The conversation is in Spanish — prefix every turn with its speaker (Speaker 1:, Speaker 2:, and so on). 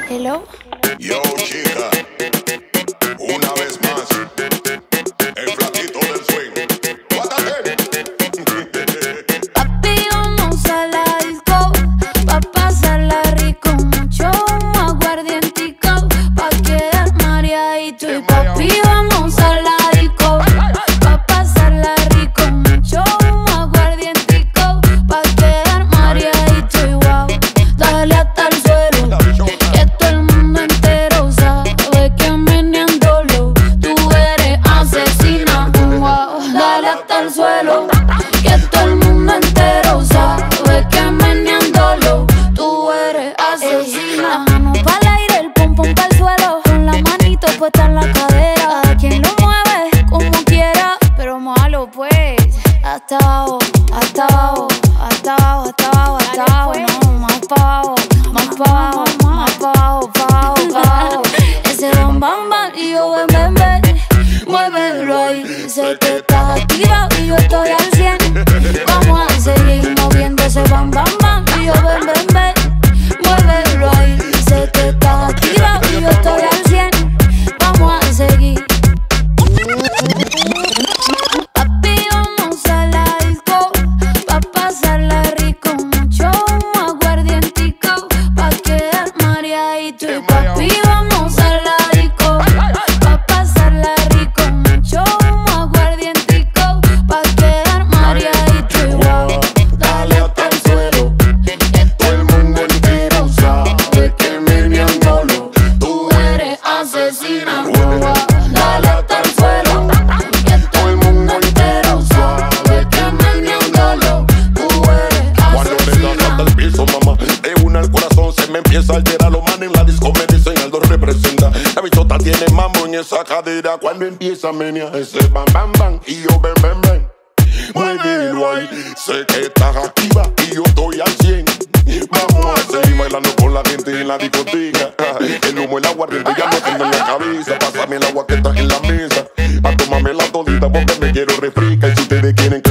Speaker 1: Hello.
Speaker 2: Yo, chica, una vez más, el flaquito del swing. ¡Guátate!
Speaker 1: Papi, vamos a la disco, pa' pasarla rico. Mucho humo, aguardientico, pa' quedar mareadito. Y papi, vamos a la disco, pa' pasarla rico. Mucho humo, aguardientico, pa' quedar mareadito. Y wow, dale hasta el suelo, que todo el mundo entero sabe que meneándolo tú eres asesina. Wow, dale hasta el suelo, que todo el mundo entero sabe que meneándolo tú eres asesina. La mano pa'l aire, el pum pum pa'l suelo, con la manito puesta en la cadera. A quien lo mueve como quiera, pero malo pues. Hasta abajo, hasta abajo, hasta abajo, hasta abajo, hasta abajo. No, más pa' abajo, más pa' abajo, más pa' abajo, pa' abajo, pa' abajo. Ese bam bam bam y yo ven ven ven. Muévelo ahí, sé que estás activa y yo estoy al 100. Vamos a seguir moviendo ese bam bam bam y yo ven ven ven. Muévelo ahí, sé que estás activa y yo estoy al 100. Vamos a seguir. Papi, vamos a la disco, pa' pasarla rico. Mucho humo, aguardientico, pa' quedar mareadito. Y papi, vamos a la disco, pa' pasarla rico. Mucho humo, aguardientico, pa' quedar mareadito. Y wow, dale hasta el suelo, que todo el mundo entero sabe que meneándolo tú eres asesina. Wow, dale hasta el suelo, que todo el mundo entero sabe que meneándolo tú eres
Speaker 2: Cuando le das hasta
Speaker 1: asesina.
Speaker 2: el piso, mamá, de una al corazón se me empieza a alterar. Los manes en la disco me dicen Aldo representa. La bichota tiene mambo en esa cadera. Cuando empieza a menear ese bam bam bam y yo ven ven ven. Muévelo ahí, sé que estás activa y yo estoy al 100. Vamos a seguir bailando con la gente en la discoteca. El humo, el aguardiente ya no tengo en la cabeza. Pásame el agua que está en la mesa, pa' tomármela todita porque me quiero refrescar. Y si ustedes quieren